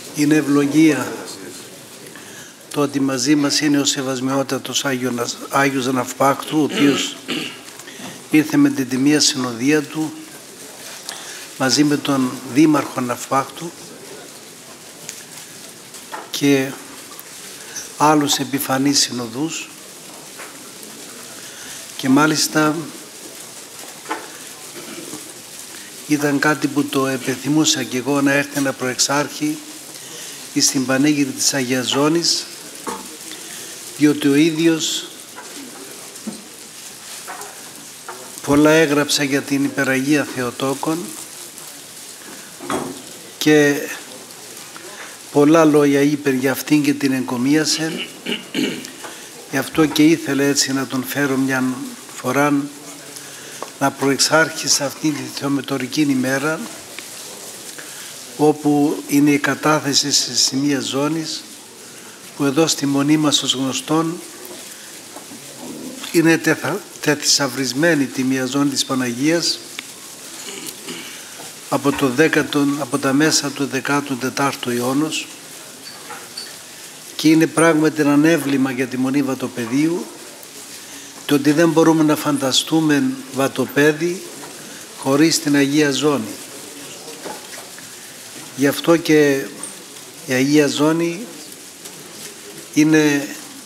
Είναι ευλογία το ότι μαζί μας είναι ο Σεβασμιότατος Άγιος Ναυπάκτου, ο οποίος ήρθε με την τιμία συνοδεία του μαζί με τον Δήμαρχο Ναυπάκτου και άλλους επιφανείς συνοδούς, και μάλιστα ήταν κάτι που το επιθυμούσα και εγώ, να έρθει ένα προεξάρχη στην Πανήγυρη της Αγίας Ζώνης, διότι ο ίδιος πολλά έγραψα για την Υπεραγία Θεοτόκον και πολλά λόγια είπε για αυτήν και την εγκομίασε. Γι' αυτό και ήθελε έτσι να τον φέρω μια φορά να προεξάρχει σε αυτήν τη θεομετωρική ημέρα, όπου είναι η κατάθεση σε σημεία ζώνης, που εδώ στη μονή μας ως γνωστόν είναι τεθησαυρισμένη τη μία ζώνη της Παναγίας από τα μέσα του 14ου αιώνος, και είναι πράγματι ένα έμβλημα για τη μονή Βατοπεδίου, το ότι δεν μπορούμε να φανταστούμε Βατοπέδι χωρίς την Αγία Ζώνη. Γι' αυτό και η Αγία Ζώνη είναι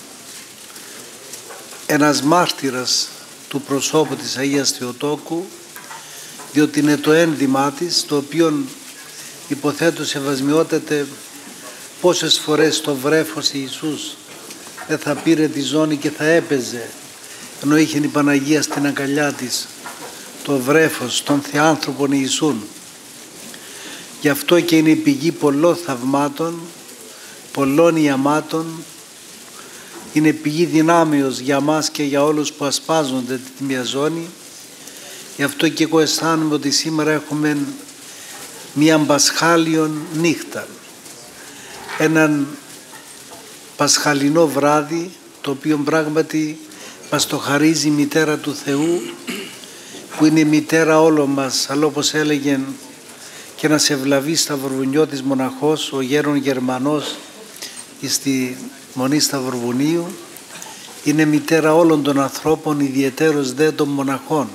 ένας μάρτυρας του προσώπου της Αγίας Θεοτόκου, διότι είναι το ένδυμά της, το οποίο υποθέτω Σεβασμιότατε πόσες φορές το βρέφος Ιησούς δεν θα πήρε τη ζώνη και θα έπαιζε, ενώ είχε η Παναγία στην αγκαλιά της το βρέφος των θεάνθρωπων Ιησούν. Γι' αυτό και είναι η πηγή πολλών θαυμάτων, πολλών ιαμάτων, είναι πηγή δυνάμεως για μας και για όλους που ασπάζονται τη μία ζώνη. Γι' αυτό και εγώ αισθάνομαι ότι σήμερα έχουμε μία πασχάλιον νύχτα, έναν πασχαλινό βράδυ, το οποίο πράγματι μας το χαρίζει η Μητέρα του Θεού, που είναι η μητέρα όλων μας, αλλά όπως έλεγε και ένας ευλαβής σταυροβουνιώτης μοναχός, ο γέρον Γερμανός στη Μονή Σταυροβουνίου, είναι μητέρα όλων των ανθρώπων, ιδιαιτέρως δε των μοναχών,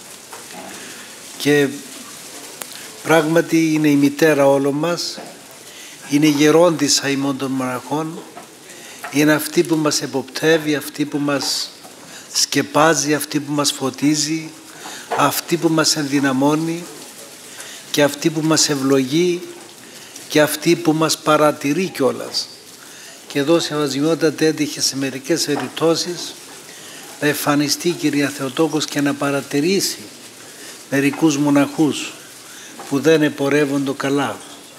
και πράγματι είναι η μητέρα όλων μας, είναι η γερόντισσα ημών των μοναχών, είναι αυτή που μας εποπτεύει, αυτή που μας σκεπάζει, αυτή που μας φωτίζει, αυτή που μας ενδυναμώνει και αυτή που μας ευλογεί και αυτή που μας παρατηρεί κιόλας. Και εδώ Σεβασμιότατε έτυχε σε μερικές περιπτώσεις να εμφανιστεί η Κυρία Θεοτόκος και να παρατηρήσει μερικούς μοναχούς που δεν επορεύονται καλά.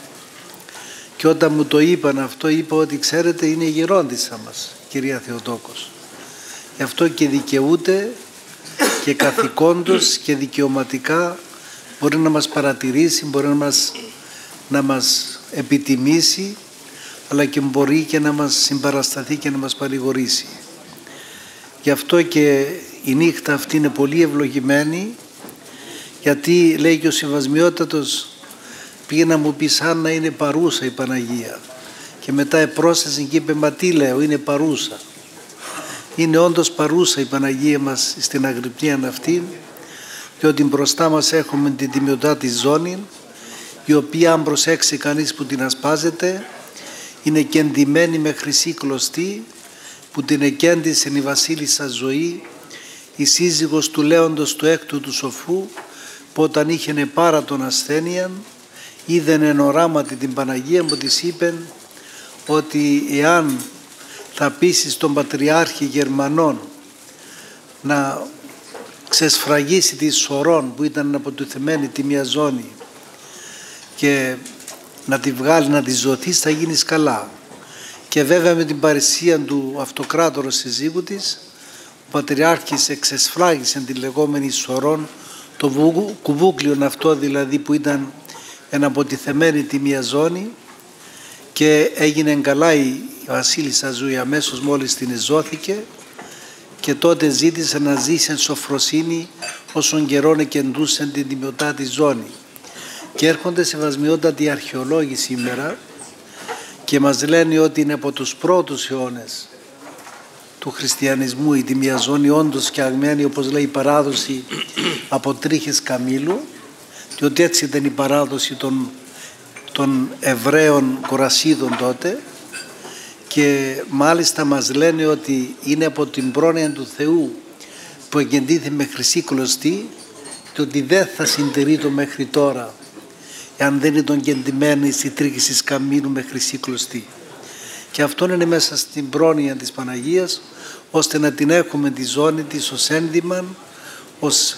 Και όταν μου το είπαν αυτό, είπα ότι ξέρετε, είναι η γερόντισσα μας, Κυρία Θεοτόκος. Γι' αυτό και δικαιούται και καθηκόντως και δικαιωματικά μπορεί να μας παρατηρήσει, μπορεί να μας επιτιμήσει, αλλά και μπορεί και να μας συμπαρασταθεί και να μας παρηγορήσει. Γι' αυτό και η νύχτα αυτή είναι πολύ ευλογημένη, γιατί λέει και ο Σεβασμιότατος, πήγε να μου πει σαν να είναι παρούσα η Παναγία, και μετά επρόσθεσε και είπε, μα τι λέω, είναι παρούσα. Είναι όντως παρούσα η Παναγία μας στην αγρυπνία αυτή, διότι μπροστά μας έχουμε την τιμιωτά της ζώνη, η οποία αν προσέξει κανείς που την ασπάζεται, είναι κεντημένη με χρυσή κλωστή, που την εκέντησε η βασίλισσα Ζωή, η σύζυγος του Λέοντος του έκτου του Σοφού, που όταν είχε πάρα τον ασθένεια, είδεν εν οράματι την Παναγία, που της είπε ότι εάν θα πείσεις τον Πατριάρχη Γερμανών να ξεσφραγίσει τη Σωρών, που ήταν αποτουθεμένη τη μία ζώνη, και να τη βγάλει, να τη ζωθείς, θα γίνεις καλά. Και βέβαια με την παρησία του αυτοκράτορος συζύγου της, ο Πατριάρχης εξεσφράγισε τη λεγόμενη Σωρών, το κουβούκλιον αυτό δηλαδή που ήταν εναποτιθεμένη τη μία ζώνη, και έγινε καλά η βασίλισσα Ζωή αμέσως μόλις την εζώθηκε, και τότε ζήτησε να ζήσει εν σοφροσύνη όσον καιρόν εκεντούσεν την τιμιωτά τη ζώνη. Και έρχονται Σεβασμιότατοι αρχαιολόγοι σήμερα και μας λένε ότι είναι από τους πρώτους αιώνες του χριστιανισμού η τιμιαζόνη όντως φτιαγμένη, όπως λέει η παράδοση, από τρίχες καμήλου, και ότι έτσι ήταν η παράδοση των Εβραίων Κορασίδων τότε, και μάλιστα μας λένε ότι είναι από την πρόνοια του Θεού που εγκεντήθη με χρυσή κλωστή και ότι δεν θα συντηρεί το μέχρι τώρα εάν δεν ήταν κεντυμένη στη τρίχη της καμήλου με χρυσή κλωστή. Και αυτό είναι μέσα στην πρόνοια της Παναγίας, ώστε να την έχουμε τη ζώνη της ως ένδυμα, ως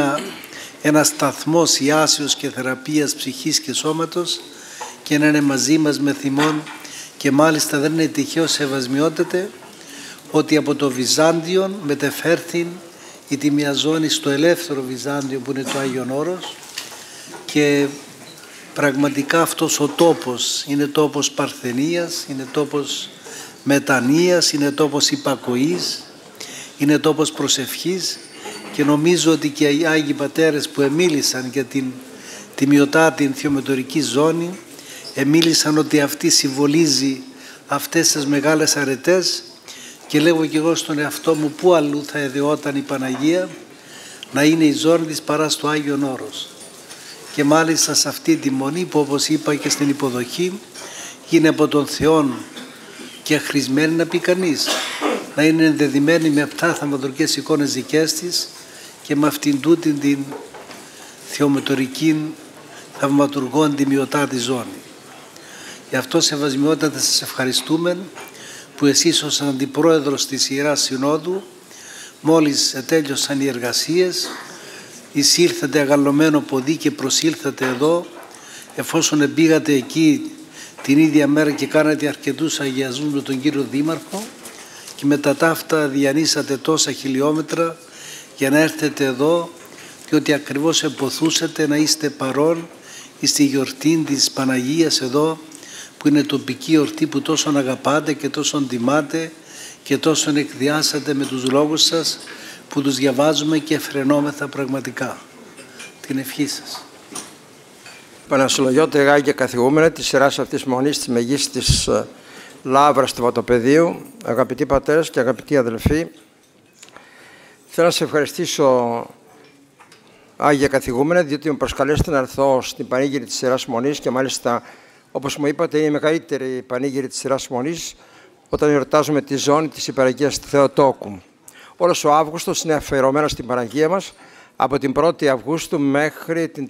ένα σταθμός ιάσεως και θεραπείας ψυχής και σώματος, και να είναι μαζί μας με θυμόν. Και μάλιστα δεν είναι τυχαίο, σεβασμιότατε, ότι από το Βυζάντιο μετεφέρθη η τιμιαζόνη στο ελεύθερο Βυζάντιο που είναι το Άγιον Όρος, και πραγματικά αυτός ο τόπος είναι τόπος παρθενίας, είναι τόπος μετανοίας, είναι τόπος υπακοής, είναι τόπος προσευχής, και νομίζω ότι και οι Άγιοι Πατέρες που εμίλησαν για την τιμιωτάτη θεομετωρική ζώνη εμίλησαν ότι αυτή συμβολίζει αυτές τις μεγάλες αρετές, και λέγω και εγώ στον εαυτό μου πού αλλού θα εδεόταν η Παναγία να είναι η ζώνη της παρά στο Άγιον Όρος. Και μάλιστα σε αυτή τη μονή που, όπως είπα και στην υποδοχή, είναι από τον Θεόν και χρησμένη να πει κανείς, να είναι ενδεδειμένη με 7 θαυματουργικές εικόνες δικές της και με αυτήν τούτην την θεομετωρική θαυματουργών τιμιωτάτη ζώνη. Γι' αυτό, σεβασμιότατα, σας ευχαριστούμε που εσείς ως αντιπρόεδρος της Ιεράς Συνόδου, μόλις τέλειωσαν οι εργασίες, εισήλθατε αγαλωμένο ποδί και προσήλθατε εδώ, εφόσον πήγατε εκεί την ίδια μέρα και κάνατε αρκετούς αγιασμούς με τον κύριο Δήμαρχο, και μετά τα αυτά διανύσατε τόσα χιλιόμετρα για να έρθετε εδώ, διότι ακριβώς εμποθούσατε να είστε παρόν στη γιορτή της Παναγίας εδώ, που είναι τοπική γιορτή που τόσο αγαπάτε και τόσο τιμάτε και τόσο εκδιάσατε με τους λόγους σας, που τους διαβάζουμε και φρενόμεθα πραγματικά. Την ευχή σας. Πανασυλλογιώτε Άγιε Καθηγούμενε της σειράς αυτής μονής της Μεγίστης Λαύρας του Βατοπεδίου, αγαπητοί πατέρες και αγαπητοί αδελφοί, θέλω να σε ευχαριστήσω, Άγιε Καθηγούμενε, διότι με προσκαλέσετε να έρθω στην πανήγυρη της σειράς μονής, και μάλιστα, όπως μου είπατε, είναι η μεγαλύτερη πανήγυρη της σειράς μονής όταν εορτάζουμε τη ζώνη της Υπεραγίας Θεοτόκου. Όλος ο Αύγουστος είναι αφιερωμένος στην Παναγία μας, από την 1η Αυγούστου μέχρι την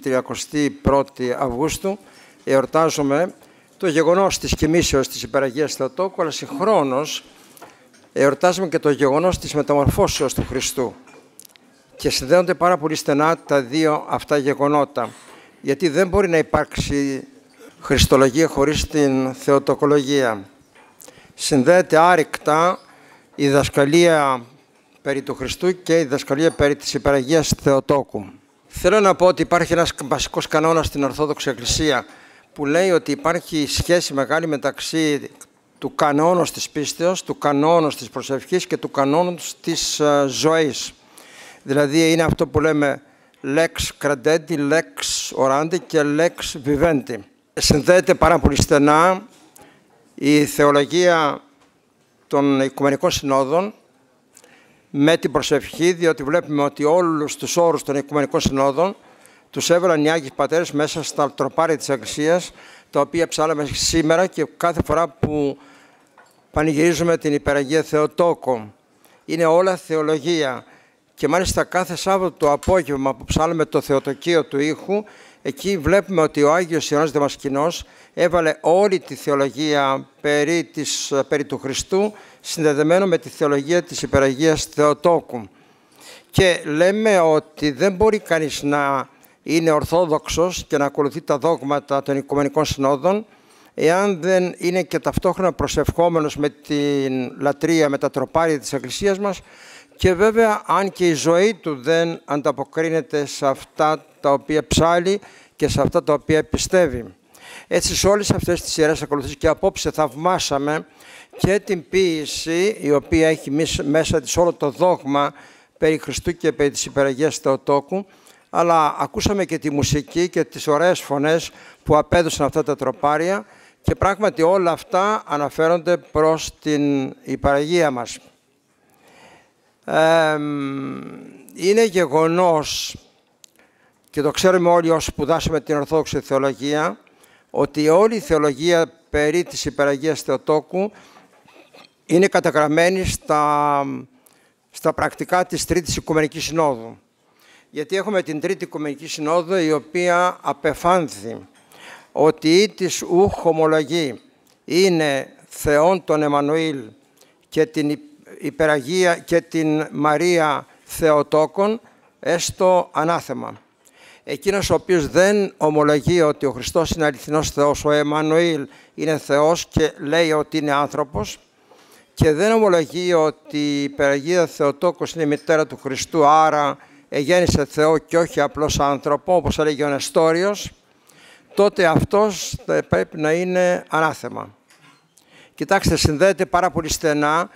31η Αυγούστου εορτάζουμε το γεγονός της κοιμήσεως της Υπεραγίας Θεοτόκου, αλλά συγχρόνως εορτάζουμε και το γεγονός της μεταμορφώσεως του Χριστού. Και συνδέονται πάρα πολύ στενά τα δύο αυτά γεγονότα, γιατί δεν μπορεί να υπάρξει χριστολογία χωρίς την θεοτοκολογία. Συνδέεται άρρηκτα η διδασκαλία περί του Χριστού και η διδασκαλία περί της Υπεραγίας Θεοτόκου. Θέλω να πω ότι υπάρχει ένας βασικός κανόνας στην Ορθόδοξη Εκκλησία που λέει ότι υπάρχει σχέση μεγάλη μεταξύ του κανόνος της πίστεως, του κανόνος της προσευχής και του κανόνος της ζωής. Δηλαδή είναι αυτό που λέμε lex credendi, lex orandi και lex vivendi. Συνδέεται πάρα πολύ στενά η θεολογία των Οικουμενικών Συνόδων με την προσευχή, διότι βλέπουμε ότι όλους τους όρους των Οικουμενικών Συνόδων τους έβαλαν οι Άγιοι Πατέρες μέσα στα τροπάρια της Εκκλησίας, τα οποία ψάλαμε σήμερα και κάθε φορά που πανηγυρίζουμε την Υπεραγία Θεοτόκο. Είναι όλα θεολογία. Και μάλιστα κάθε Σάββατο το απόγευμα που ψάλαμε το Θεοτοκείο του ήχου, εκεί βλέπουμε ότι ο Άγιος Ιωάννης Δαμασκηνός έβαλε όλη τη θεολογία περί του Χριστού συνδεδεμένο με τη θεολογία της Υπεραγίας Θεοτόκου. Και λέμε ότι δεν μπορεί κανείς να είναι ορθόδοξος και να ακολουθεί τα δόγματα των Οικουμενικών Συνόδων εάν δεν είναι και ταυτόχρονα προσευχόμενος με την λατρεία, με τα τροπάρια της Εκκλησίας μας, και βέβαια αν και η ζωή του δεν ανταποκρίνεται σε αυτά τα οποία ψάλει και σε αυτά τα οποία πιστεύει. Έτσι σε όλες αυτές τις ιερές ακολουθήσεις, και απόψε θαυμάσαμε και την ποίηση η οποία έχει μέσα της όλο το δόγμα περί Χριστού και περί της Υπεραγίας Θεοτόκου, αλλά ακούσαμε και τη μουσική και τις ωραίες φωνές που απέδωσαν αυτά τα τροπάρια, Και πράγματι όλα αυτά αναφέρονται προς την υπαραγία μας. Είναι γεγονός, και το ξέρουμε όλοι όσοι σπουδάσαμε την Ορθόδοξη Θεολογία, ότι όλη η θεολογία περί της υπεραγίας Θεοτόκου είναι καταγραμμένη στα πρακτικά της Τρίτης Οικουμενικής Συνόδου. Γιατί έχουμε την Τρίτη Οικουμενική Συνόδο, η οποία απεφάνθη ότι ή της ουχ ομολογεί είναι Θεόν τον Εμμανουήλ και την υπεραγία και την Μαρία Θεοτόκον, έστω ανάθεμα. Εκείνος ο οποίος δεν ομολογεί ότι ο Χριστός είναι αληθινός Θεός, ο Εμμανουήλ είναι Θεός και λέει ότι είναι άνθρωπος, και δεν ομολογεί ότι η υπεραγία Θεοτόκος είναι η μητέρα του Χριστού, άρα εγέννησε Θεό και όχι απλώς άνθρωπο, όπως έλεγε ο Νεστόριος, τότε αυτός πρέπει να είναι ανάθεμα. Κοιτάξτε, συνδέεται πάρα πολύ στενά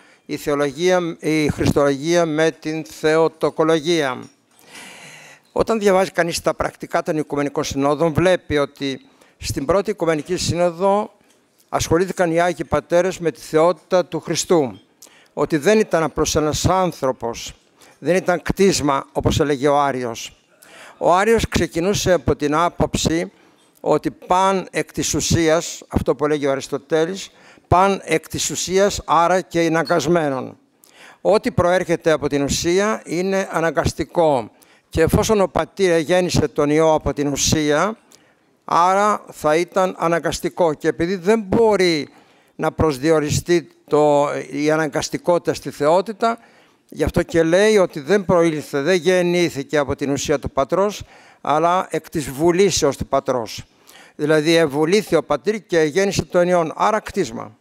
η χριστολογία με την θεοτοκολογία. Όταν διαβάζει κανείς τα πρακτικά των Οικουμενικών Συνόδων, βλέπει ότι στην πρώτη Οικουμενική Σύνοδο ασχολήθηκαν οι Άγιοι Πατέρες με τη θεότητα του Χριστού. Ότι δεν ήταν απλώς ένας άνθρωπος, δεν ήταν κτίσμα, όπως έλεγε ο Άριος. Ο Άριος ξεκινούσε από την άποψη ότι παν εκ της ουσίας, αυτό που έλεγε ο Αριστοτέλης, παν εκ της ουσίας, άρα και αναγκασμένον. Ό,τι προέρχεται από την ουσία είναι αναγκαστικό. Και εφόσον ο πατήρ γέννησε τον Υιό από την ουσία, άρα θα ήταν αναγκαστικό. Και επειδή δεν μπορεί να προσδιοριστεί η αναγκαστικότητα στη θεότητα, γι' αυτό και λέει ότι δεν προήλθε, δεν γεννήθηκε από την ουσία του πατρός, αλλά εκ της βουλήσεως του πατρός. Δηλαδή ευουλήθη ο πατήρ και γέννησε τον Υιόν, άρα κτίσμα.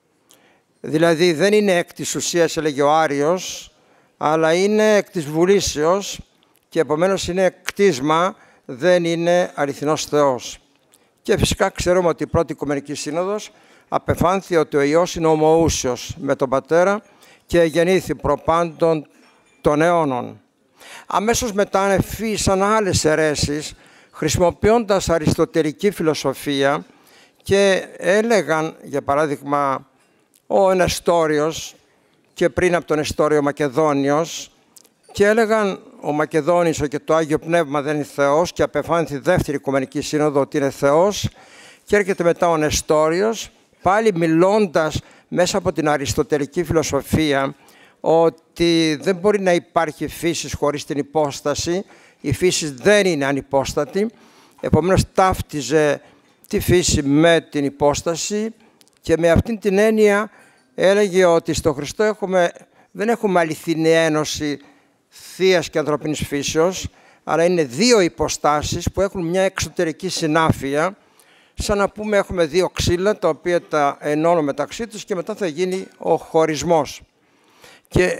Δηλαδή δεν είναι εκ της ουσίας, έλεγε ο Άριος, αλλά είναι εκ της βουλήσεως και επομένως είναι κτίσμα, δεν είναι αληθινός Θεός. Και φυσικά ξέρουμε ότι η πρώτη Οικουμενική Σύνοδος απεφάνθη ότι ο Υιός είναι ομοούσιος με τον Πατέρα και γεννήθη προπάντων των αιώνων. Αμέσως μετά ανεφύσαν άλλες αιρέσεις, χρησιμοποιώντας αριστοτελική φιλοσοφία, και έλεγαν, για παράδειγμα, ο Νεστόριος και πριν από τον Νεστόριο Μακεδόνιος, και έλεγαν ο Μακεδόνης και το Άγιο Πνεύμα δεν είναι Θεός, και απεφάνθη δεύτερη Οικουμενική Σύνοδο ότι είναι Θεός, και έρχεται μετά ο Νεστόριος, πάλι μιλώντας μέσα από την αριστοτελική φιλοσοφία ότι δεν μπορεί να υπάρχει φύση χωρίς την υπόσταση, η φύση δεν είναι ανυπόστατη, επομένως ταύτιζε τη φύση με την υπόσταση, και με αυτήν την έννοια έλεγε ότι στο Χριστό δεν έχουμε αληθινή ένωση θείας και ανθρωπίνης φύσεως, αλλά είναι δύο υποστάσεις που έχουν μια εξωτερική συνάφεια, σαν να πούμε έχουμε δύο ξύλα τα οποία τα ενώνουν μεταξύ τους και μετά θα γίνει ο χωρισμός. Και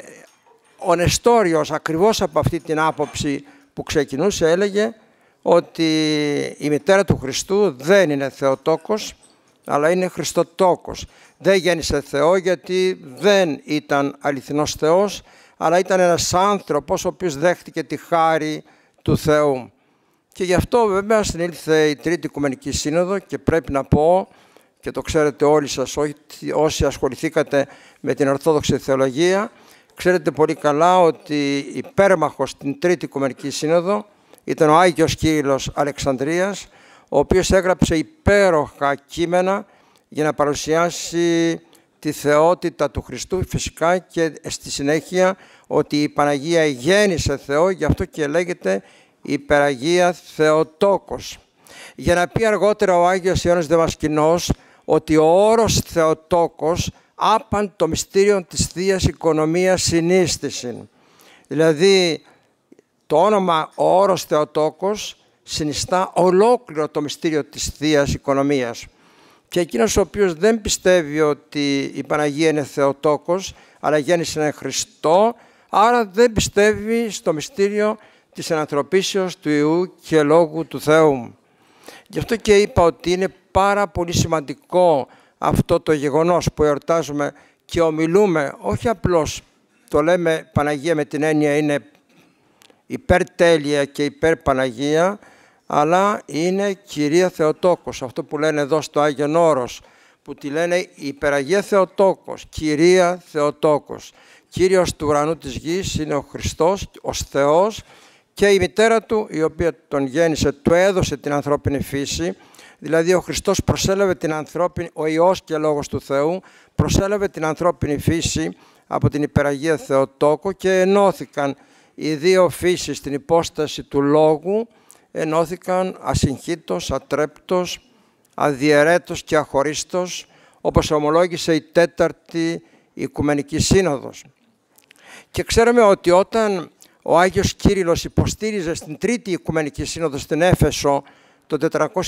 ο Νεστόριος ακριβώς από αυτή την άποψη που ξεκινούσε έλεγε ότι η μητέρα του Χριστού δεν είναι Θεοτόκος, αλλά είναι Χριστοτόκος. Δεν γέννησε Θεό γιατί δεν ήταν αληθινός Θεός, αλλά ήταν ένας άνθρωπος ο οποίος δέχτηκε τη χάρη του Θεού. Και γι' αυτό βέβαια συνήλθε η Τρίτη Οικουμενική Σύνοδο, και πρέπει να πω, και το ξέρετε όλοι σας όσοι ασχοληθήκατε με την Ορθόδοξη Θεολογία, ξέρετε πολύ καλά ότι υπέρμαχος στην Τρίτη Οικουμενική Σύνοδο ήταν ο Άγιος Κύριλλος Αλεξανδρίας, ο οποίος έγραψε υπέροχα κείμενα για να παρουσιάσει τη θεότητα του Χριστού, φυσικά, και στη συνέχεια ότι η Παναγία γέννησε Θεό, γι' αυτό και λέγεται υπεραγία Θεοτόκος. Για να πει αργότερα ο Άγιος Ιωάννης Δαμασκηνός ότι ο όρος Θεοτόκος άπαν το μυστήριο της Θείας Οικονομίας συνίστησιν. Δηλαδή το όνομα, ο όρος Θεοτόκος συνιστά ολόκληρο το μυστήριο της Θείας Οικονομίας. Και εκείνος ο οποίος δεν πιστεύει ότι η Παναγία είναι Θεοτόκος, αλλά γέννησε έναν Χριστό, άρα δεν πιστεύει στο μυστήριο της ανθρωπίσεως του Υιού και Λόγου του Θεού. Γι' αυτό και είπα ότι είναι πάρα πολύ σημαντικό αυτό το γεγονός που εορτάζουμε και ομιλούμε, όχι απλώς το λέμε Παναγία με την έννοια είναι υπερτέλεια και υπερπαναγία, αλλά είναι Κυρία Θεοτόκος, αυτό που λένε εδώ στο Άγιον Όρος, που τη λένε η Υπεραγία Θεοτόκος, Κυρία Θεοτόκος. Κύριος του ουρανού της γης είναι ο Χριστός, ως Θεός, και η μητέρα του, η οποία τον γέννησε, του έδωσε την ανθρώπινη φύση. Δηλαδή ο Χριστός προσέλαβε την ανθρώπινη, ο Υιός και Λόγος του Θεού, προσέλαβε την ανθρώπινη φύση από την Υπεραγία Θεοτόκο και ενώθηκαν οι δύο φύσεις στην υπόσταση του Λόγου, ενώθηκαν ασυγχύτως, ατρέπτως, αδιαιρέτως και αχωρίστως, όπως ομολόγησε η Τέταρτη Οικουμενική Σύνοδος. Και ξέρουμε ότι όταν ο Άγιος Κύριλλος υποστήριζε στην Τρίτη Οικουμενική Σύνοδο στην Έφεσο το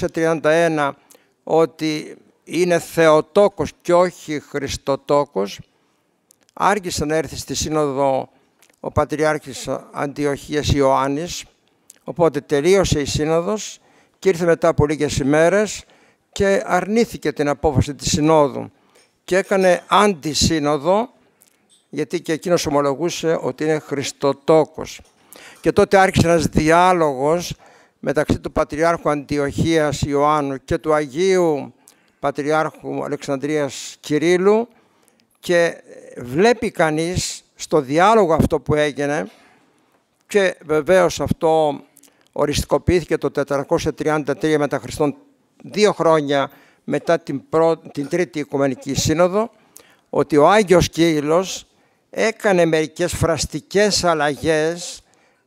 431 ότι είναι Θεοτόκος και όχι Χριστοτόκος, άργησε να έρθει στη Σύνοδο ο Πατριάρχης Αντιοχίας Ιωάννης, οπότε τελείωσε η Σύνοδος και ήρθε μετά από λίγες ημέρες και αρνήθηκε την απόφαση της Συνόδου και έκανε αντισύνοδο, γιατί και εκείνος ομολογούσε ότι είναι Χριστοτόκος. Και τότε άρχισε ένας διάλογος μεταξύ του Πατριάρχου Αντιοχίας Ιωάννου και του Αγίου Πατριάρχου Αλεξανδρίας Κυρίλλου, και βλέπει κανείς στο διάλογο αυτό που έγινε, και βεβαίως αυτό οριστικοποιήθηκε το 433 μετά Χριστόν, 2 χρόνια μετά την Τρίτη Οικουμενική Σύνοδο, ότι ο Άγιος Κύριλλος έκανε μερικές φραστικές αλλαγές,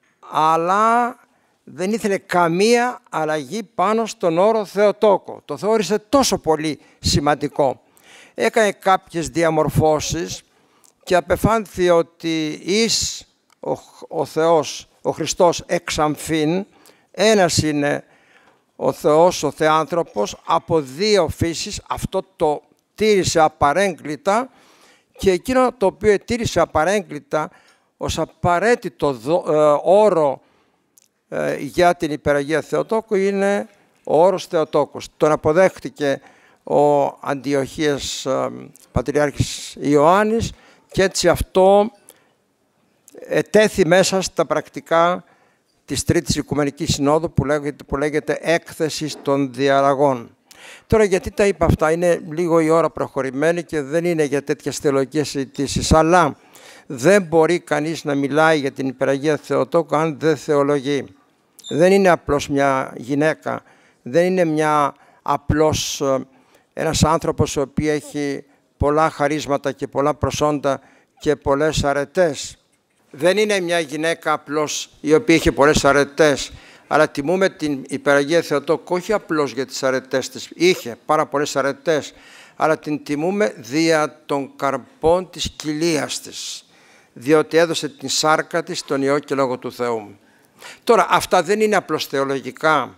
αλλά δεν ήθελε καμία αλλαγή πάνω στον όρο Θεοτόκο. Το θεώρησε τόσο πολύ σημαντικό. Έκανε κάποιες διαμορφώσεις και απεφάνθη ότι εις ο Θεός, ο Χριστός εξαμφήν, ένας είναι ο Θεός, ο Θεάνθρωπος, από δύο φύσεις. Αυτό το τήρησε απαρέγκλητα, και εκείνο το οποίο τήρησε απαρέγκλητα ως απαραίτητο όρο για την Υπεραγία Θεοτόκου είναι ο όρος Θεοτόκος. Τον αποδέχτηκε ο Αντιοχίας Πατριάρχης Ιωάννης, και έτσι αυτό ετέθη μέσα στα πρακτικά της Τρίτης Οικουμενικής Συνόδου που λέγεται έκθεση των διαλλαγών. Τώρα, γιατί τα είπα αυτά? Είναι λίγο η ώρα προχωρημένη και δεν είναι για τέτοιες θεολογικές συζητήσεις, αλλά δεν μπορεί κανείς να μιλάει για την Υπεραγία Θεοτόκου αν δεν θεολογεί. Δεν είναι απλώς μια γυναίκα, δεν είναι απλώς ένας άνθρωπος ο οποίος έχει πολλά χαρίσματα και πολλά προσόντα και πολλές αρετές. Δεν είναι μια γυναίκα απλώς η οποία έχει πολλές αρετές, αλλά τιμούμε την Υπεραγία Θεοτόκου όχι απλώς για τις αρετές της, είχε πάρα πολλές αρετές, αλλά την τιμούμε δια των καρπών της κοιλίας της, διότι έδωσε την σάρκα της στον Υιό και Λόγο του Θεού. Τώρα, αυτά δεν είναι απλώς θεολογικά,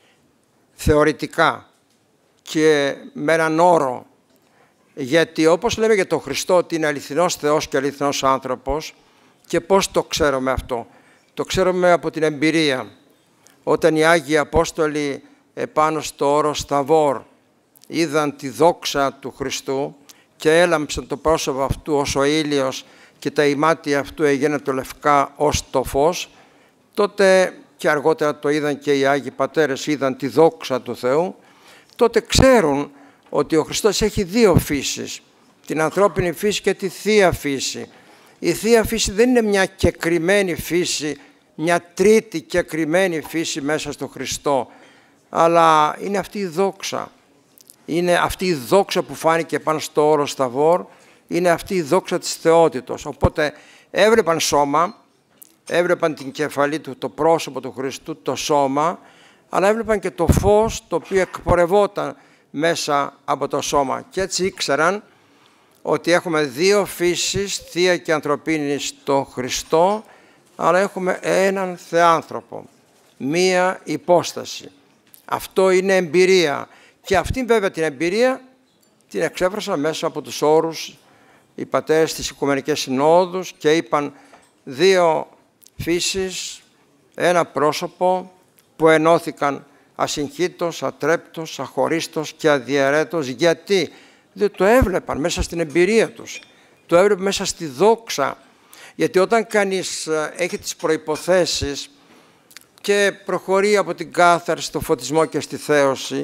θεωρητικά και με έναν όρο, γιατί όπως λέμε για τον Χριστό ότι είναι αληθινός Θεός και αληθινός άνθρωπος, και πώς το ξέρουμε αυτό? Το ξέρουμε από την εμπειρία. Όταν οι Άγιοι Απόστολοι επάνω στο όρος Σταβόρ είδαν τη δόξα του Χριστού και έλαμψαν το πρόσωπο αυτού ως ο ήλιος και τα ημάτια αυτού έγιναν λευκά ως το φως, τότε, και αργότερα το είδαν και οι Άγιοι Πατέρες, είδαν τη δόξα του Θεού, τότε ξέρουν ότι ο Χριστός έχει δύο φύσεις, την ανθρώπινη φύση και τη Θεία Φύση. Η Θεία Φύση δεν είναι μια κεκριμένη φύση, μια τρίτη κεκριμένη φύση μέσα στο Χριστό, αλλά είναι αυτή η δόξα. Είναι αυτή η δόξα που φάνηκε πάνω στο όρο Σταβόρ, είναι αυτή η δόξα της θεότητος. Οπότε έβλεπαν σώμα, έβλεπαν την κεφαλή του, το πρόσωπο του Χριστού, το σώμα, αλλά έβλεπαν και το φως το οποίο εκπορευόταν μέσα από το σώμα. Και έτσι ήξεραν ότι έχουμε δύο φύσεις, θεία και ανθρωπίνη στο Χριστό, αλλά έχουμε έναν θεάνθρωπο, μία υπόσταση. Αυτό είναι εμπειρία. Και αυτή βέβαια την εμπειρία την εξέφρασαν μέσα από τους όρους οι πατέρες στις Οικουμενικές Συνόδους και είπαν δύο φύσεις, ένα πρόσωπο που ενώθηκαν ασυγχύτως, ατρέπτως, αχωρίστως και αδιαιρέτως. Γιατί? Διότι το έβλεπαν μέσα στην εμπειρία τους, το έβλεπαν μέσα στη δόξα. Γιατί όταν κανείς έχει τις προϋποθέσεις και προχωρεί από την κάθαρση στο φωτισμό και στη θέωση,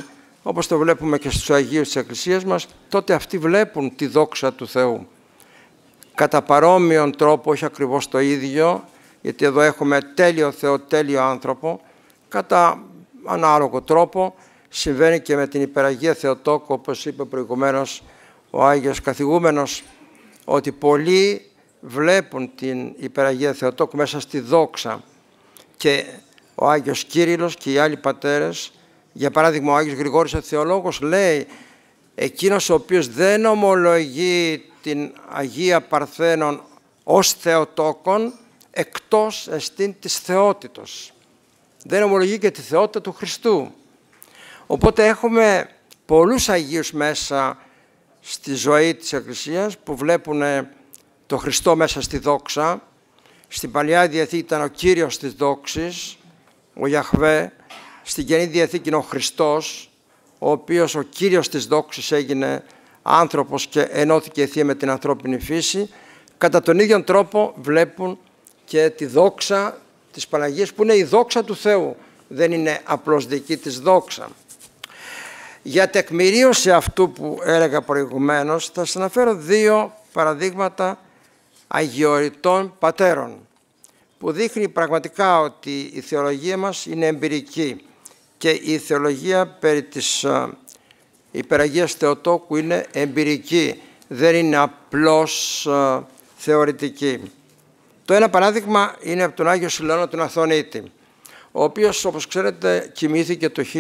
όπως το βλέπουμε και στους Αγίους της Εκκλησίας μας, τότε αυτοί βλέπουν τη δόξα του Θεού. Κατά παρόμοιον τρόπο, όχι ακριβώς το ίδιο, γιατί εδώ έχουμε τέλειο Θεό, τέλειο άνθρωπο, κατά ανάλογο τρόπο συμβαίνει και με την Υπεραγία Θεοτόκο, όπως είπε προηγουμένως ο Άγιος Καθηγούμενος, ότι πολλοί βλέπουν την Υπεραγία Θεοτόκου μέσα στη δόξα. Και ο Άγιος Κύριλλος και οι άλλοι πατέρες, για παράδειγμα ο Άγιος Γρηγόρης ο Θεολόγος, λέει εκείνος ο οποίος δεν ομολογεί την Αγία Παρθένον ως Θεοτόκον, εκτός εστίν της θεότητος. Δεν ομολογεί και τη θεότητα του Χριστού. Οπότε έχουμε πολλούς Αγίους μέσα στη ζωή της Εκκλησίας που βλέπουν το Χριστό μέσα στη δόξα. Στην Παλαιά Διαθήκη ήταν ο Κύριος της δόξης, ο Ιαχβέ. Στην Καινή Διαθήκη είναι ο Χριστός, ο οποίος ο Κύριος της δόξης έγινε άνθρωπος και ενώθηκε θεία με την ανθρώπινη φύση. Κατά τον ίδιο τρόπο βλέπουν και τη δόξα της Παναγίας, που είναι η δόξα του Θεού. Δεν είναι απλώς δική της δόξα. Για τεκμηρίωση αυτού που έλεγα προηγουμένως, θα σας αναφέρω δύο παραδείγματα αγιοριτών πατέρων, που δείχνει πραγματικά ότι η θεολογία μας είναι εμπειρική και η θεολογία περί της Υπεραγίας Θεοτόκου είναι εμπειρική, δεν είναι απλώς θεωρητική. Το ένα παράδειγμα είναι από τον Άγιο Σιλεώνο τον Αθωνίτη, ο οποίος, όπως ξέρετε, κοιμήθηκε το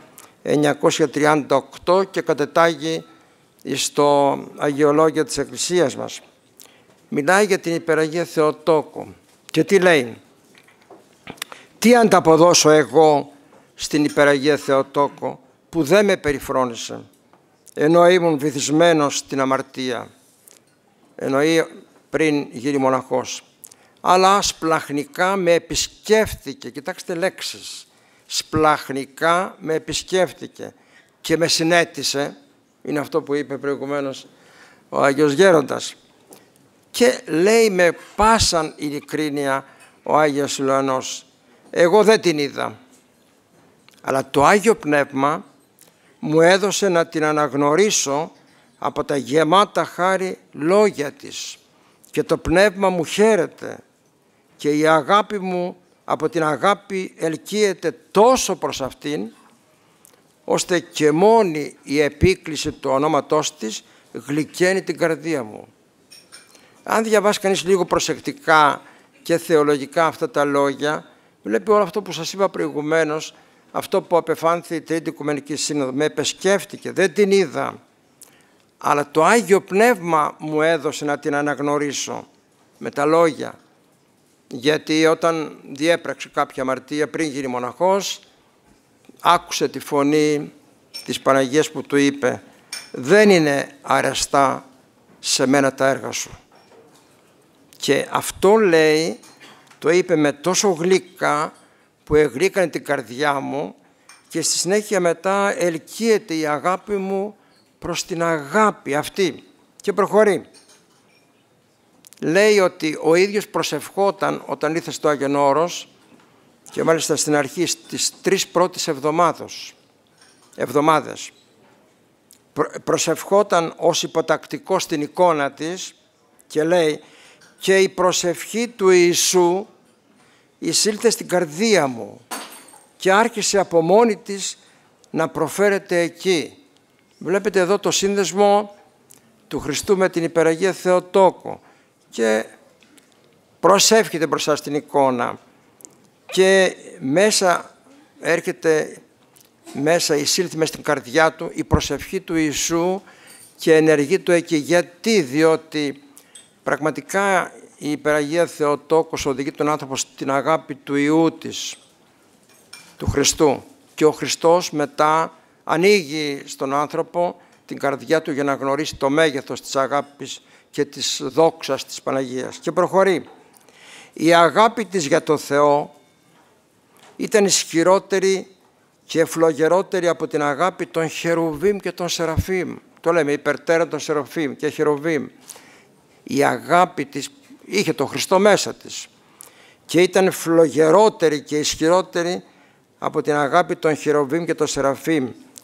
1938 και κατετάγει στο Αγιολόγιο της Εκκλησίας μας. Μιλάει για την Υπεραγία Θεοτόκου και τι λέει? Τι ανταποδώσω εγώ στην Υπεραγία Θεοτόκου που δεν με περιφρόνησε, ενώ ήμουν βυθισμένος στην αμαρτία, εννοεί πριν γίνει μοναχός, αλλά σπλαχνικά με επισκέφθηκε. Κοιτάξτε λέξεις, σπλαχνικά με επισκέφθηκε και με συνέτησε, είναι αυτό που είπε προηγουμένως ο Άγιος Γέροντας. Και λέει με πάσαν ειλικρίνεια ο Άγιος Σιλεωνός, εγώ δεν την είδα, αλλά το Άγιο Πνεύμα μου έδωσε να την αναγνωρίσω από τα γεμάτα χάρη λόγια της και το Πνεύμα μου χαίρεται και η αγάπη μου από την αγάπη ελκύεται τόσο προς αυτήν, ώστε και μόνη η επίκληση του ονόματός της γλυκαίνει την καρδία μου. Αν διαβάσει κανείς λίγο προσεκτικά και θεολογικά αυτά τα λόγια, βλέπει όλο αυτό που σας είπα προηγουμένως, αυτό που απεφάνθη η Τρίτη Οικουμενική Σύνοδο. Με επεσκέφτηκε, δεν την είδα, αλλά το Άγιο Πνεύμα μου έδωσε να την αναγνωρίσω με τα λόγια. Γιατί όταν διέπραξε κάποια αμαρτία πριν γίνει μοναχός, άκουσε τη φωνή της Παναγίας που του είπε, δεν είναι αρεστά σε μένα τα έργα σου. Και αυτό, λέει, το είπε με τόσο γλυκά που εγλύκανε την καρδιά μου και στη συνέχεια μετά ελκύεται η αγάπη μου προς την αγάπη αυτή και προχωρεί. Λέει ότι ο ίδιος προσευχόταν όταν ήρθε στο Άγιον Όρος και μάλιστα στην αρχή στις 3 πρώτες εβδομάδες προσευχόταν ως υποτακτικό στην εικόνα της και λέει και η προσευχή του Ιησού εισήλθε στην καρδία μου και άρχισε από μόνη της να προφέρεται εκεί. Βλέπετε εδώ το σύνδεσμο του Χριστού με την Υπεραγία Θεοτόκο και προσεύχεται μπροστά στην εικόνα και μέσα έρχεται, μέσα εισήλθε μες στην καρδιά του η προσευχή του Ιησού και ενεργεί του εκεί. Γιατί? Διότι πραγματικά η Υπεραγία Θεοτόκος οδηγεί τον άνθρωπο στην αγάπη του Υιού της, του Χριστού, και ο Χριστός μετά ανοίγει στον άνθρωπο την καρδιά του για να γνωρίσει το μέγεθος της αγάπης και της δόξας της Παναγίας. Και προχωρεί. Η αγάπη της για το Θεό ήταν ισχυρότερη και ευλογερότερη από την αγάπη των Χερουβίμ και των Σεραφείμ. Το λέμε υπερτέρα των Σεραφείμ και Χερουβίμ. Η αγάπη της είχε τον Χριστό μέσα της και ήταν φλογερότερη και ισχυρότερη από την αγάπη των Χερουβίμ και των Σεραφείμ.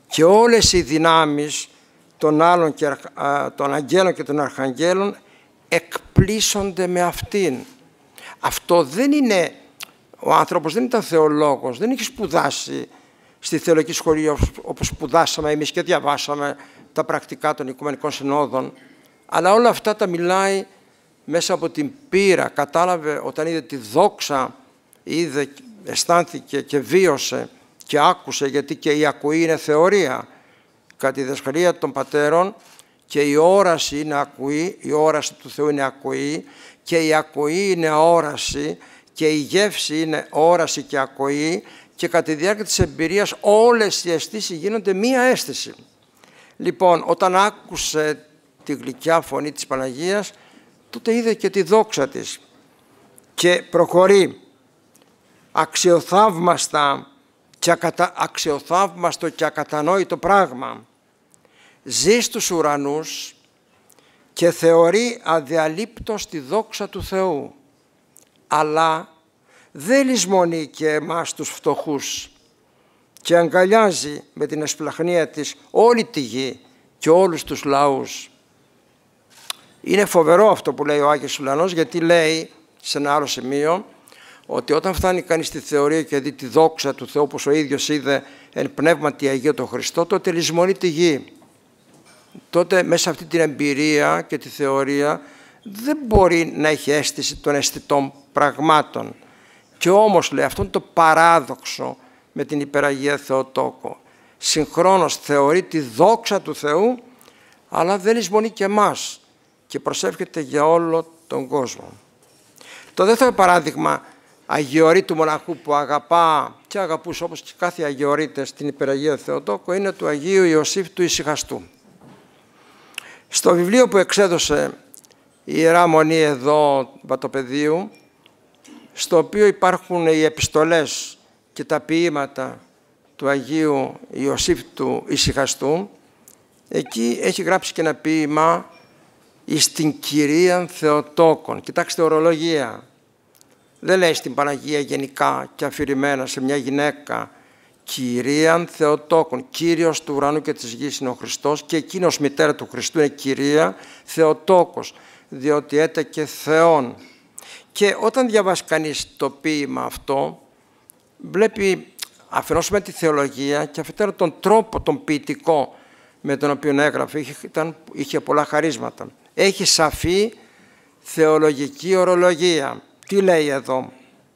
και όλες οι δυνάμεις των άλλων των αγγέλων και των αρχαγγέλων εκπλήσονται με αυτήν. Αυτό δεν είναι, ο άνθρωπος δεν ήταν θεολόγος, δεν είχε σπουδάσει στη θεολογική σχολή όπως σπουδάσαμε εμείς και διαβάσαμε τα πρακτικά των Οικουμενικών Συνόδων, αλλά όλα αυτά τα μιλάει μέσα από την πείρα. Κατάλαβε όταν είδε τη δόξα, είδε, αισθάνθηκε και βίωσε και άκουσε, γιατί και η ακοή είναι θεωρία. Κατά τη διδασκαλία των πατέρων και η όραση είναι ακοή, η όραση του Θεού είναι ακοή και η ακοή είναι όραση και η γεύση είναι όραση και ακοή, και κατά τη διάρκεια της εμπειρίας όλες οι αισθήσεις γίνονται μία αίσθηση. Λοιπόν, όταν άκουσε τη γλυκιά φωνή της Παναγίας, τότε είδε και τη δόξα της και προχωρεί αξιοθαύμαστο και ακατανόητο πράγμα. Ζει στους ουρανούς και θεωρεί αδιαλείπτως τη δόξα του Θεού, αλλά δεν λησμονεί και εμάς τους φτωχούς και αγκαλιάζει με την εσπλαχνία της όλη τη γη και όλους τους λαούς. Είναι φοβερό αυτό που λέει ο Άγιος Ουλανός, γιατί λέει σε ένα άλλο σημείο ότι όταν φτάνει κανείς στη θεωρία και δει τη δόξα του Θεού, όπως ο ίδιος είδε εν πνεύματι Αγίο τον Χριστό, τότε λησμονεί τη γη. Τότε μέσα σε αυτή την εμπειρία και τη θεωρία δεν μπορεί να έχει αίσθηση των αισθητών πραγμάτων. Και όμως, λέει, αυτό είναι το παράδοξο με την Υπεραγία Θεοτόκο. Συγχρόνως θεωρεί τη δόξα του Θεού, αλλά δεν λησμονεί και εμάς και προσεύχεται για όλο τον κόσμο. Το δεύτερο παράδειγμα αγιορείτου μοναχού που αγαπά και αγαπούσε όπως και κάθε αγιορείτες την Υπεραγία Θεοτόκο είναι του Αγίου Ιωσήφ του Ησυχαστού. Στο βιβλίο που εξέδωσε η Ιερά Μονή εδώ Βατοπεδίου, στο οποίο υπάρχουν οι επιστολές και τα ποίηματα του Αγίου Ιωσήφ του Ησυχαστού, εκεί έχει γράψει και ένα ποίημα εις την Κυρίαν Θεοτόκον. Κοιτάξτε, ορολογία. Δεν λέει στην Παναγία γενικά και αφηρημένα σε μια γυναίκα. Κυρίαν Θεοτόκον. Κύριος του ουρανού και της γης είναι ο Χριστός και εκείνος μητέρα του Χριστού είναι Κυρία Θεοτόκος, διότι έτεκε Θεόν. Και όταν διαβάσει κανείς το ποίημα αυτό, βλέπει αφενός με τη θεολογία και αφετέρου τον τρόπο, τον ποιητικό με τον οποίο έγραφε. Είχε πολλά χαρίσματα. Έχει σαφή θεολογική ορολογία. Τι λέει εδώ?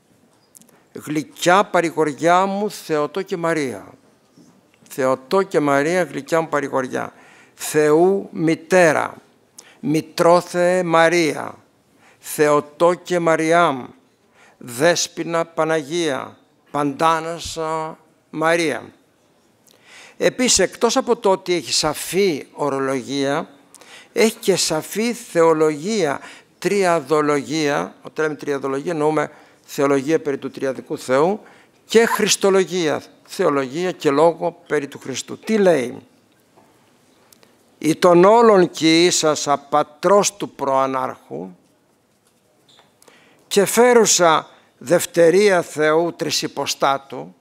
Γλυκιά παρηγοριά μου Θεοτό και Μαρία. Θεοτό και Μαρία, γλυκιά μου παρηγοριά. Θεού μητέρα. Μητρόθεε Μαρία. Θεοτό και Μαριάμ. Δέσποινα Παναγία. Παντάνασα Μαρία. Επίσης, εκτός από το ότι έχει σαφή ορολογία, έχει και σαφή θεολογία, τριαδολογία. Όταν λέμε τριαδολογία εννοούμε θεολογία περί του τριαδικού Θεού και χριστολογία, θεολογία και λόγο περί του Χριστού. Τι λέει? «Η των όλων και ίσασα πατρός του προανάρχου και φέρουσα δευτερία Θεού τρισυποστάτου,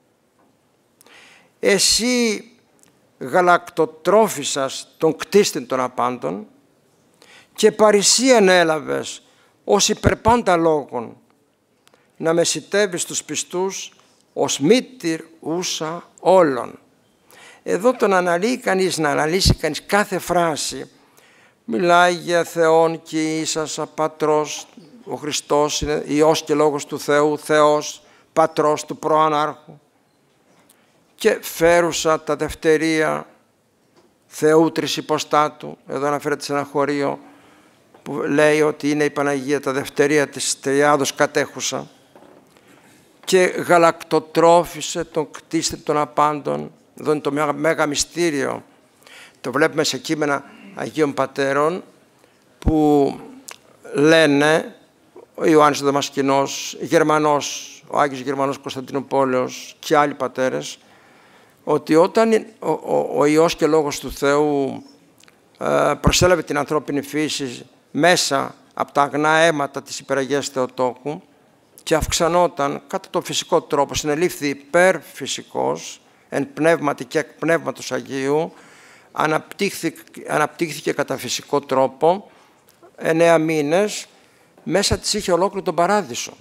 εσύ γαλακτοτρόφισσας των κτίστην των απάντων και παρησίαν έλαβες ως υπερπάντα λόγων να μεσητεύεις τους πιστούς ως μήτηρ ούσα όλων». Εδώ τον αναλύει κανείς, να αναλύσει κανείς κάθε φράση. Μιλάει για Θεόν και ίσασα πατρός, ο Χριστός είναι Υιός και Λόγος του Θεού, Θεός, πατρός του προανάρχου. Και φέρουσα τα δευτερία Θεού τρισυποστάτου. Εδώ αναφέρεται σε ένα χωρίο που λέει ότι είναι η Παναγία τα δευτερία της Τριάδος κατέχουσα. Και γαλακτοτρόφισε τον κτίστη των απάντων. Εδώ είναι το μέγα μυστήριο. Το βλέπουμε σε κείμενα Αγίων Πατέρων που λένε ο Ιωάννης ο Δαμασκηνός, Γερμανός, ο Άγιος Γερμανός Κωνσταντινούπολεως και άλλοι πατέρες, ότι όταν ο Υιός και Λόγος του Θεού προσέλαβε την ανθρώπινη φύση μέσα από τα αγνά αίματα της Υπεραγίας Θεοτόκου και αυξανόταν κατά τον φυσικό τρόπο, συνελήφθη υπερφυσικός, εν πνεύματι και εκ πνεύματος Αγίου, αναπτύχθηκε κατά φυσικό τρόπο 9 μήνες, μέσα της είχε ολόκληρο τον παράδεισο.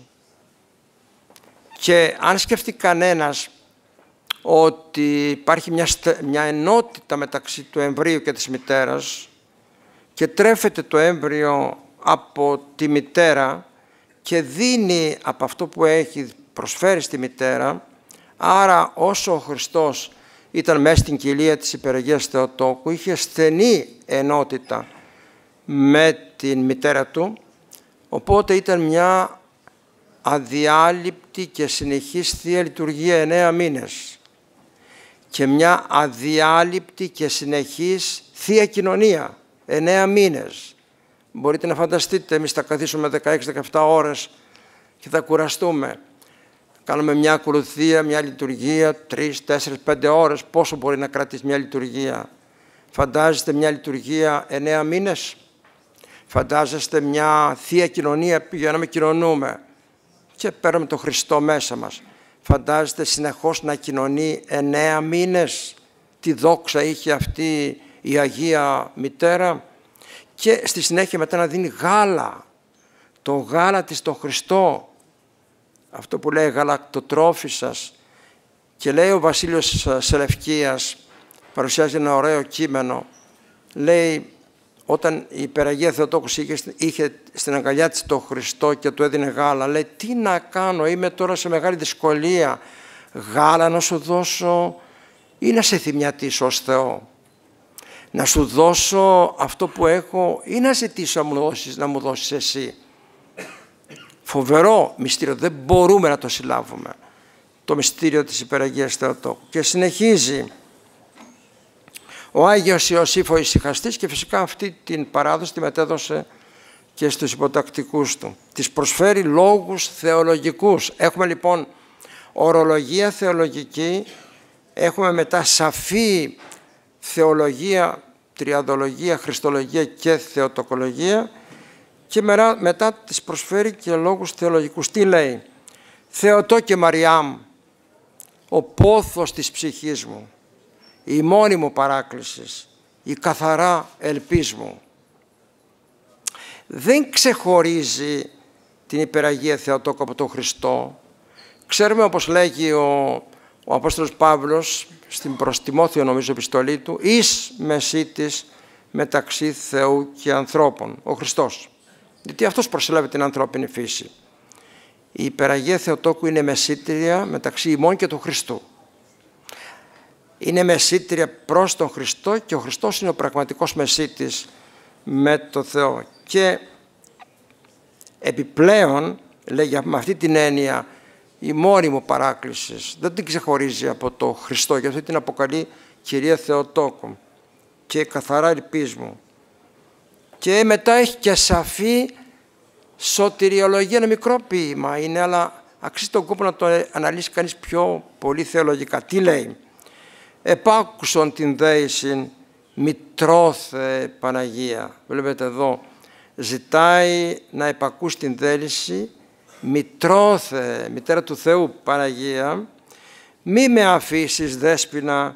Και αν σκεφτεί κανένας ότι υπάρχει μια ενότητα μεταξύ του εμβρίου και της μητέρας και τρέφεται το έμβριο από τη μητέρα και δίνει από αυτό που έχει, προσφέρει στη μητέρα, άρα όσο ο Χριστός ήταν μέσα στην κοιλία της Υπεραγίας Θεοτόκου, είχε στενή ενότητα με την μητέρα του, οπότε ήταν μια αδιάλειπτη και συνεχής Θεία Λειτουργία 9 μήνες και μια αδιάλειπτη και συνεχής Θεία Κοινωνία 9 μήνες. Μπορείτε να φανταστείτε, εμείς θα καθίσουμε 16-17 ώρες και θα κουραστούμε. Κάνουμε μια ακολουθία, μια λειτουργία, 3, 4, 5 ώρες. Πόσο μπορεί να κρατήσει μια λειτουργία? Φαντάζεστε μια λειτουργία 9 μήνες? Φαντάζεστε μια Θεία Κοινωνία, πηγαίνουμε, κοινωνούμε και παίρνουμε τον Χριστό μέσα μας. Φαντάζεστε συνεχώς να κοινωνεί 9 μήνες? Τι δόξα είχε αυτή η Αγία Μητέρα. Και στη συνέχεια μετά να δίνει γάλα, το γάλα της τον Χριστό, αυτό που λέει γαλακτοτρόφισσας. Και λέει ο Βασίλειος Σελευκίας, παρουσιάζει ένα ωραίο κείμενο, λέει όταν η Υπεραγία Θεοτόκος είχε στην αγκαλιά της τον Χριστό και του έδινε γάλα, λέει τι να κάνω, είμαι τώρα σε μεγάλη δυσκολία, γάλα να σου δώσω ή να σε θυμιατήσω ως Θεό? Να σου δώσω αυτό που έχω ή να ζητήσω να μου δώσεις εσύ? Φοβερό μυστήριο, δεν μπορούμε να το συλλάβουμε, το μυστήριο της Υπεραγίας Θεοτόκου. Και συνεχίζει ο Άγιος Ιωσήφ ο Ησυχαστής και φυσικά αυτή την παράδοση τη μετέδωσε και στους υποτακτικούς του. Της προσφέρει λόγους θεολογικούς. Έχουμε λοιπόν ορολογία θεολογική, έχουμε μετά σαφή θεολογία, τριαδολογία, χριστολογία και θεοτοκολογία και μετά της προσφέρει και λόγους θεολογικούς. Τι λέει? Θεοτόκε Μαριάμ, ο πόθος της ψυχής μου, η μόνη μου παράκλησης, η καθαρά ελπίς μου. Δεν ξεχωρίζει την Υπεραγία Θεοτόκο από τον Χριστό. Ξέρουμε, όπως λέγει ο Απόστολος Παύλος στην προς Τιμόθεο νομίζω επιστολή του, εις μεσίτης μεταξύ Θεού και ανθρώπων, ο Χριστός. Γιατί αυτός προσέλαβε την ανθρώπινη φύση. Η Υπεραγία Θεοτόκου είναι μεσίτρια μεταξύ ημών και του Χριστού. Είναι μεσίτρια προς τον Χριστό και ο Χριστός είναι ο πραγματικός μεσίτης με το Θεό. Και επιπλέον, λέγει με αυτή την έννοια, η μόνη μου παράκληση δεν την ξεχωρίζει από το Χριστό, γι' αυτό την αποκαλεί Κυρία Θεοτόκου και καθαρά ελπίς μου. Και μετά έχει και σαφή σωτηριολογία, ένα μικρό ποίημα είναι, αλλά αξίζει τον κόπο να το αναλύσει κανείς πιο πολύ θεολογικά. Τι λέει? Επάκουσον την δέησιν μητρώθε Παναγία. Βλέπετε εδώ, ζητάει να επακούσει την δέληση μητρώθε, μητέρα του Θεού Παναγία, μη με αφήσεις δέσποινα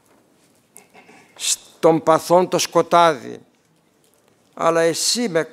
στον παθόν το σκοτάδι, αλλά εσύ με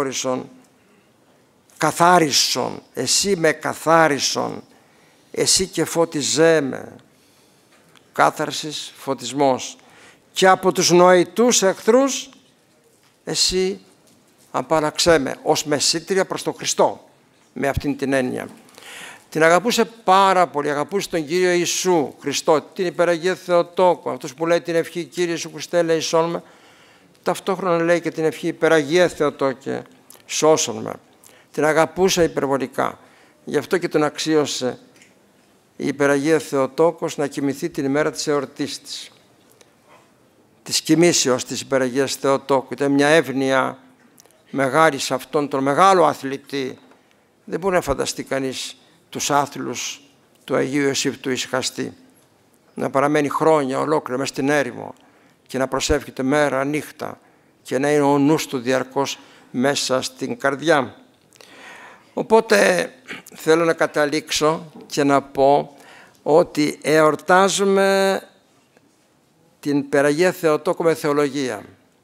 καθάρισον, εσύ με καθάρισον, εσύ και φώτιζέ με. Κάθαρσης, φωτισμός. Και από τους νοητούς εχθρούς εσύ απαλλαξέ με, ως μεσίτρια προς τον Χριστό, με αυτήν την έννοια. Την αγαπούσε πάρα πολύ, αγαπούσε τον Κύριο Ιησού Χριστό, την Υπεραγία Θεοτόκου, αυτός που λέει την ευχή Κύριε Ιησού Χριστέ ελέησόν με, ταυτόχρονα λέει και την ευχή Υπεραγία Θεοτόκε σώσον με. Την αγαπούσε υπερβολικά, γι' αυτό και τον αξίωσε η Υπεραγία Θεοτόκος να κοιμηθεί την ημέρα της εορτής της κοιμήσεως της Υπεραγίας Θεοτόκου. Ήταν μια εύνοια μεγάλη σε αυτόν τον μεγάλο αθλητή. Δεν μπορεί να φανταστεί κανείς τους άθλους του Αγίου Ιωσήφ του Ησυχαστή να παραμένει χρόνια ολόκληρα μέσα στην έρημο και να προσεύχεται μέρα νύχτα και να είναι ο νους του διαρκώς μέσα στην καρδιά. Οπότε θέλω να καταλήξω και να πω ότι εορτάζουμε την Περαγία Θεοτόκο με θεολογία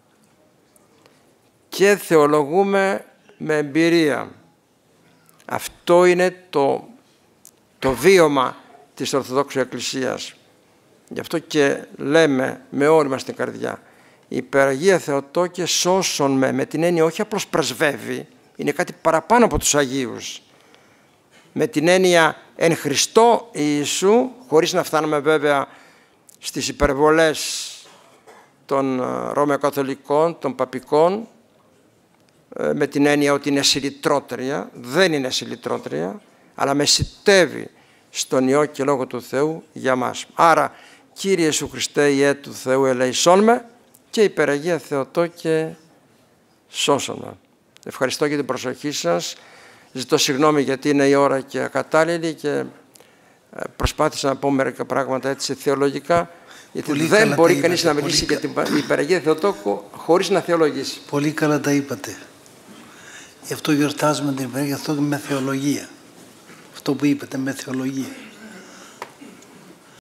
και θεολογούμε με εμπειρία. Αυτό είναι το βίωμα της Ορθοδόξου Εκκλησίας. Γι' αυτό και λέμε με όλη μας την καρδιά, η Περαγία Θεοτόκε σώσον με την έννοια όχι απλώς πρεσβεύει, είναι κάτι παραπάνω από τους Αγίους. Με την έννοια εν Χριστώ Ιησού, χωρίς να φτάνουμε βέβαια στις υπερβολές των Ρωμαιοκαθολικών, των Παπικών, με την έννοια ότι είναι συλλητρότρια, δεν είναι συλλητρότρια, αλλά μεσιτεύει στον Υιό και Λόγο του Θεού για μας. Άρα, Κύριε Ιησού Χριστέ, Ιε του Θεού, ελεησόν με, και η Περαγία Θεοτόκε σώσον με. Ευχαριστώ για την προσοχή σας. Ζητώ συγγνώμη γιατί είναι η ώρα και ακατάλληλη και προσπάθησα να πω μερικά πράγματα έτσι θεολογικά, γιατί Πολύ δεν μπορεί είπατε, κανείς να μιλήσει για την Περαγία Θεοτόκου χωρίς να θεολογήσει. Πολύ καλά τα είπατε. Γι' αυτό γιορτάζουμε την Περαγία Θεοτόκου με θεολογία. Αυτό που είπατε, με θεολογία.